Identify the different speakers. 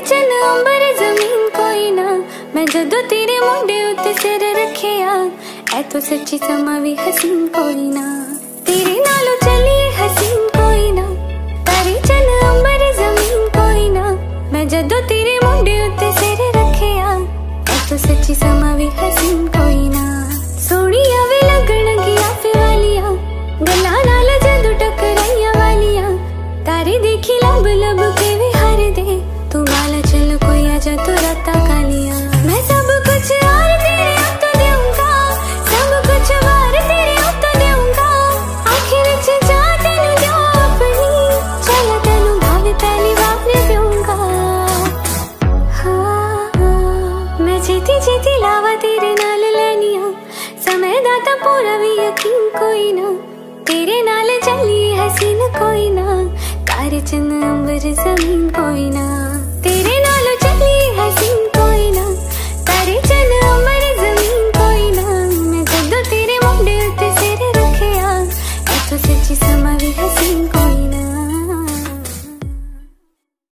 Speaker 1: चन अंबर जमीन कोई ना, मैं जदों तेरे मुंडे उत्ते सिर रखिया, ऐ तो सच्ची समा भी हसीन कोई ना। तेरे नालों चलिए हसीन कोई ना, तारे चन अंबर जमीन कोई ना, मैं जदों तेरे मुंडे उत्ते सिर रखिया, ऐ तो सच्ची समा भी हसीन कोई ना। सोनिया वे लगन गया फिर वालिया, गल्लां नाल जदों टकराइया वालिया, तारे देखी लब लब के वे हर दे, तू वाला चल कोई आजा तो राता कालिया। मैं सब कुछ यार तेरे आप तो दूंगा, सब कुछ वार तेरे आप तो दूंगा, आखिर च जा तेनू जो अपनी, चल तेनू भावे पहली बार दूंगा। हाँ, मैं छेती छेती लावा तेरे नाल लैनिया, समय दा तां पूरा भी यकीन कोई ना, तेरे नाल चली हसीन कोई ना, तारे चन अंबर जमीन कोई